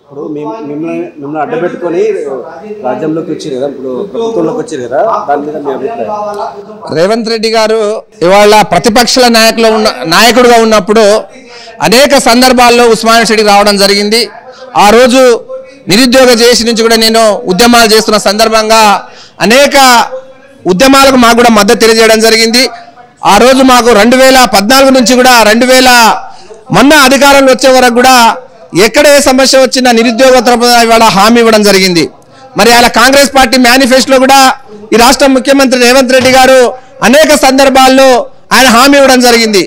ఇప్పుడు మిమ్మల్ని అడ్డబెట్టుకొని రాజ్యంలోకి వచ్చారు కదా, ఇప్పుడు ప్రభుత్వంలోకి వచ్చారు కదా, దాని మీద మీ అభిప్రాయం? రేవంత్ రెడ్డి గారు ఇవాళ ప్రతిపక్షాల నాయకుడుగా ఉన్నప్పుడు అనేక సందర్భాల్లో ఉస్మానియా యూనివర్సిటీకి రావడం జరిగింది. ఆ రోజు నిరుద్యోగ జేఏసీ నుంచి కూడా నేను ఉద్యమాలు చేస్తున్న సందర్భంగా అనేక ఉద్యమాలకు మాకు కూడా మద్దతు తెలియజేయడం జరిగింది. ఆ రోజు మాకు 2014 నుంచి కూడా 2000 మొన్న అధికారంలో వచ్చే వరకు కూడా ఎక్కడ ఏ సమస్య వచ్చినా నిరుద్యోగ ఇవాళ హామీ ఇవ్వడం జరిగింది. మరి అలా కాంగ్రెస్ పార్టీ మేనిఫెస్టోలో కూడా ఈ రాష్ట్ర ముఖ్యమంత్రి రేవంత్ రెడ్డి గారు అనేక సందర్భాల్లో ఆయన హామీ ఇవ్వడం జరిగింది.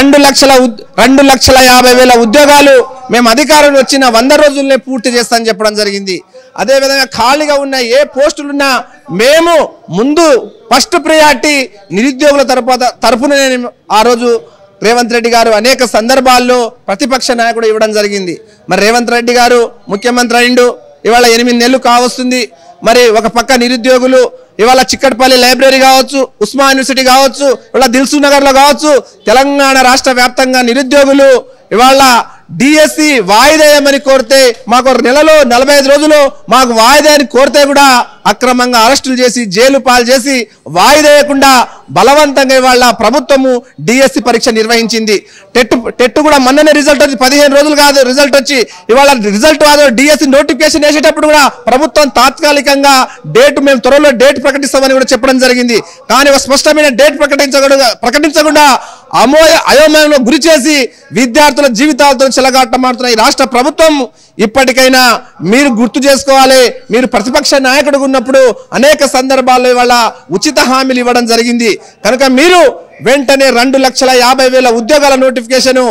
2,50,000 ఉద్యోగాలు మేము అధికారంలో వచ్చిన 100 రోజుల్లోనే పూర్తి చేస్తామని చెప్పడం జరిగింది. అదేవిధంగా ఖాళీగా ఉన్న ఏ పోస్టులున్నా మేము ముందు ఫస్ట్ ప్రియారిటీ నిరుద్యోగుల తరపున ఆ రోజు రేవంత్ రెడ్డి గారు అనేక సందర్భాల్లో ప్రతిపక్ష నాయకుడు ఇవ్వడం జరిగింది. మరి రేవంత్ రెడ్డి గారు ముఖ్యమంత్రి అయిండు, ఇవాళ 8 నెలలు కావస్తుంది. మరి ఒక పక్క నిరుద్యోగులు ఇవాళ చిక్కటపల్లి లైబ్రరీ కావచ్చు, ఉస్మానియా యూనివర్సిటీ కావచ్చు, ఇవాళ దిల్సుఖ్ నగర్లో కావచ్చు, తెలంగాణ రాష్ట్ర వ్యాప్తంగా నిరుద్యోగులు ఇవాళ డిఎస్సి వాయిదాయమని కోరితే మాకు నెలలో 45 రోజులు మాకు వాయిదాని కోరితే కూడా అక్రమంగా అరెస్టులు చేసి జైలు పాలు చేసి వాయిదాయకుండా బలవంతంగా ఇవాళ ప్రభుత్వము డిఎస్సి పరీక్ష నిర్వహించింది. టెట్ కూడా మొన్ననే రిజల్ట్ వచ్చి 15 రోజులు కాదు రిజల్ట్ వచ్చి ఇవాళ రిజల్ట్ కాదు డిఎస్సి నోటిఫికేషన్ వేసేటప్పుడు కూడా ప్రభుత్వం తాత్కాలికంగా మేము త్వరలో డేట్ ప్రకటిస్తామని కూడా చెప్పడం జరిగింది. కానీ ఒక స్పష్టమైన డేట్ ప్రకటించకుండా అయోమయంలో గురి చేసి విద్యార్థుల జీవితాలతో చెలగాటమాడుతున్న ఈ రాష్ట్ర ప్రభుత్వం ఇప్పటికైనా మీరు గుర్తు చేసుకోవాలి. మీరు ప్రతిపక్ష నాయకుడు ఉన్నప్పుడు అనేక సందర్భాల్లో ఇవాళ ఉచిత హామీలు ఇవ్వడం జరిగింది. కనుక మీరు వెంటనే 2,50,000 ఉద్యోగాల నోటిఫికేషన్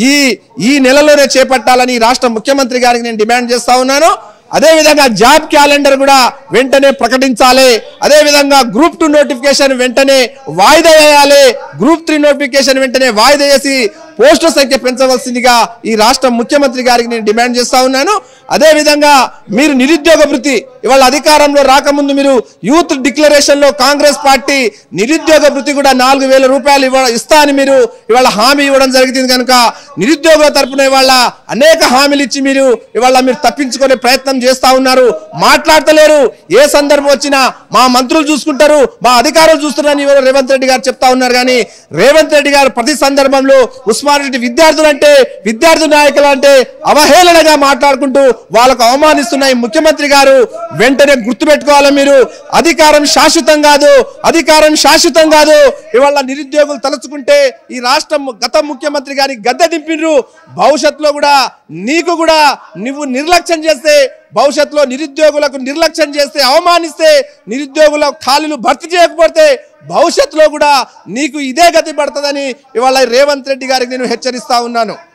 ఈ నెలలోనే చేపట్టాలని రాష్ట్ర ముఖ్యమంత్రి గారికి నేను డిమాండ్ చేస్తా ఉన్నాను. అదేవిధంగా జాబ్ క్యాలెండర్ కూడా వెంటనే ప్రకటించాలి. అదేవిధంగా గ్రూప్ 2 నోటిఫికేషన్ వెంటనే వాయిదా వేయాలి. గ్రూప్ 3 నోటిఫికేషన్ వెంటనే వాయిదా వేసి పోస్టుల సంఖ్య పెంచవలసిందిగా ఈ రాష్ట్ర ముఖ్యమంత్రి గారికి నేను డిమాండ్ చేస్తా ఉన్నాను. అదేవిధంగా మీరు నిరుద్యోగ వృత్తి ఇవాళ అధికారంలో రాకముందు మీరు యూత్ డిక్లరేషన్ లో కాంగ్రెస్ పార్టీ నిరుద్యోగ వృత్తి కూడా 4,000 రూపాయలు ఇస్తా అని మీరు ఇవాళ హామీ ఇవ్వడం జరిగింది. కనుక నిరుద్యోగుల తరపున ఇవాళ అనేక హామీలు ఇచ్చి మీరు తప్పించుకునే ప్రయత్నం చేస్తా ఉన్నారు, మాట్లాడతలేరు. ఏ సందర్భం వచ్చినా మా మంత్రులు చూసుకుంటారు, మా అధికారులు చూస్తున్నారని రేవంత్ రెడ్డి గారు చెప్తా ఉన్నారు. కానీ రేవంత్ రెడ్డి గారు ప్రతి సందర్భంలో ఉస్మానియా విద్యార్థులంటే విద్యార్థి నాయకులు అంటే అవహేళనగా మాట్లాడుకుంటూ వాళ్ళకు అవమానిస్తున్న ఈ ముఖ్యమంత్రి గారు వెంటనే గుర్తుపెట్టుకోవాలి. మీరు అధికారం శాశ్వతం కాదు. ఇవాళ నిరుద్యోగులు తలుచుకుంటే ఈ రాష్ట్రం గత ముఖ్యమంత్రి గారి గద్దె దింపినరు. భవిష్యత్తులో కూడా నువ్వు నిర్లక్ష్యం చేస్తే, భవిష్యత్తులో నిరుద్యోగులకు నిర్లక్ష్యం చేస్తే, అవమానిస్తే, నిరుద్యోగుల ఖాళీలు భర్తీ చేయకపోతే భవిష్యత్తులో కూడా నీకు ఇదే గతి పడుతుందని ఇవాళ రేవంత్ రెడ్డి గారికి నేను హెచ్చరిస్తా ఉన్నాను.